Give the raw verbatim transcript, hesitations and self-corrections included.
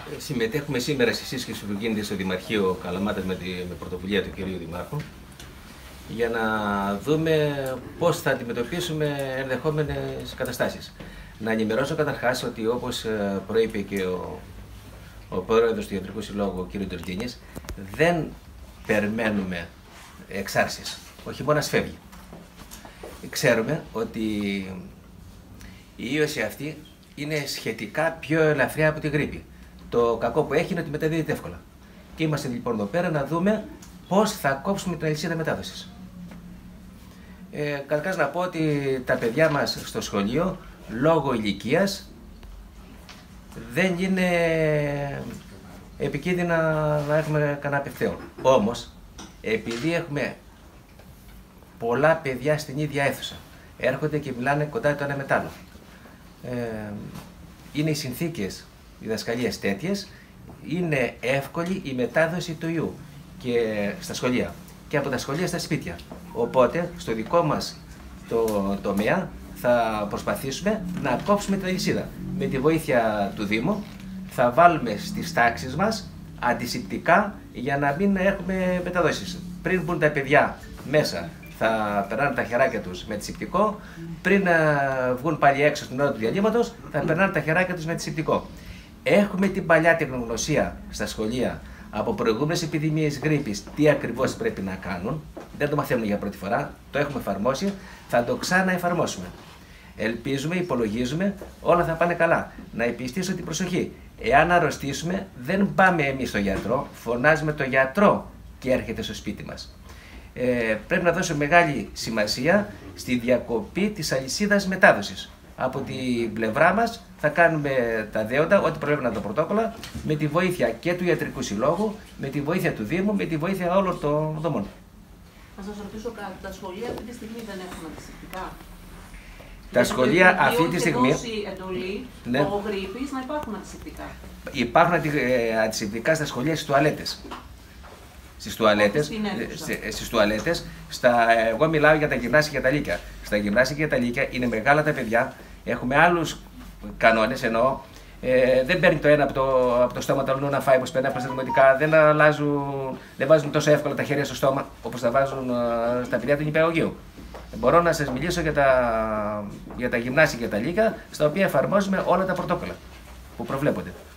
Συμμετέχουμε σήμερα στη σύσκεψη που γίνεται στο Δημαρχείο Καλαμάτας με, τη, με πρωτοβουλία του κυρίου Δημάρχου για να δούμε πώς θα αντιμετωπίσουμε ενδεχόμενες καταστάσεις. Να ενημερώσω καταρχάς ότι, όπως προείπε και ο, ο πρόεδρος του Ιατρικού Συλλόγου, ο κ. Ντορτζίνης, δεν περιμένουμε εξάρσεις. Ο χειμώνας φεύγει. Ξέρουμε ότι η ίωση αυτή είναι σχετικά πιο ελαφριά από τη γρίπη. Το κακό που έχει είναι ότι μεταδίδεται εύκολα. Και είμαστε λοιπόν εδώ πέρα να δούμε πώς θα κόψουμε την αλυσίδα μετάδοσης. Ε, Καταρχάς να πω ότι τα παιδιά μας στο σχολείο, λόγω ηλικίας, δεν είναι επικίνδυνα να έχουμε κανένα απευθέω. Όμως, επειδή έχουμε πολλά παιδιά στην ίδια αίθουσα, έρχονται και μιλάνε κοντά το ένα με το άλλο. Ε, είναι οι συνθήκες διδασκαλίας τέτοιες, είναι εύκολη η μετάδοση του ιού και στα σχολεία και από τα σχολεία στα σπίτια. Οπότε, στο δικό μας το τομέα θα προσπαθήσουμε να κόψουμε την αλυσίδα. Με τη βοήθεια του Δήμου θα βάλουμε στις τάξεις μας αντισηπτικά για να μην έχουμε μεταδόσεις. Πριν μπουν τα παιδιά μέσα, θα περνάνε τα χεράκια τους με αντισηπτικό. Πριν βγουν πάλι έξω στην ώρα του διαλύματος, θα περνάνε τα χεράκια τους με αντισηπτικό. Έχουμε την παλιά τεχνογνωσία στα σχολεία από προηγούμενες επιδημίες γρίπης, τι ακριβώς πρέπει να κάνουν. Δεν το μαθαίνουμε για πρώτη φορά, το έχουμε εφαρμόσει, θα το ξαναεφαρμόσουμε. Ελπίζουμε, υπολογίζουμε, όλα θα πάνε καλά. Να επιστήσω την προσοχή. Εάν αρρωστήσουμε, δεν πάμε εμείς στον γιατρό, φωνάζουμε τον γιατρό και έρχεται στο σπίτι μας. Ε, πρέπει να δώσουμε μεγάλη σημασία στη διακοπή της αλυσίδας μετάδοσης. Από την πλευρά μας θα κάνουμε τα δέοντα, ό,τι προβλέπουν τα πρωτόκολλα, με τη βοήθεια και του Ιατρικού Συλλόγου, με τη βοήθεια του Δήμου, με τη βοήθεια όλων των δομών. Θα σας ρωτήσω κάτι, τα σχολεία αυτή τη στιγμή δεν έχουν αντισηπτικά? Τα σχολεία αυτή τη στιγμή. Έχει δώσει εντολή ναι. λόγω γρίπης να υπάρχουν αντισηπτικά. Υπάρχουν αντισηπτικά στα σχολεία, στις τουαλέτες. Στις τουαλέτες, στις τουαλέτες, στα, εγώ μιλάω για τα γυμνάσια και τα λύκεια. Στα γυμνάσια και τα λύκεια είναι μεγάλα τα παιδιά, έχουμε άλλους κανόνες, εννοώ. Ε, δεν παίρνει το ένα από το, από το στόμα το άλλο να φάει όπως παίρνει από τα δημοτικά, δεν, αλλάζουν, δεν βάζουν τόσο εύκολα τα χέρια στο στόμα όπως τα βάζουν uh, στα παιδιά του νηπιαγωγείου. Μπορώ να σας μιλήσω για τα, για τα γυμνάσια και τα λύκεια, στα οποία εφαρμόζουμε όλα τα πρωτόκολλα που προβλέπονται.